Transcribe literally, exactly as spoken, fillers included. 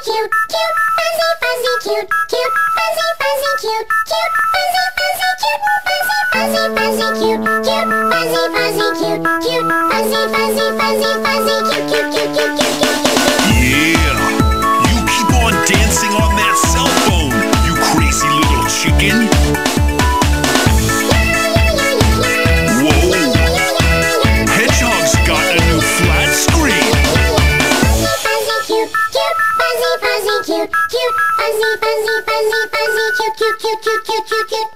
cute, cute, fuzzy, fuzzy, cute, cute, fuzzy, fuzzy, cute, cute, fuzzy, fuzzy, cute, fuzzy, fuzzy, fuzzy, cute, cute, fuzzy, fuzzy, cute, cute, fuzzy, fuzzy, fuzzy, fuzzy, cute, cute, cute, cute, cute, cute, cute. Yeah, you keep on dancing on that cell phone, you crazy little chicken. Whoa, Hedgehog's got a new flat screen. Cute, cute, fuzzy, fuzzy, cute, cute, fuzzy, fuzzy, fuzzy, fuzzy, cute, cute, cute, cute, cute, cute, cute.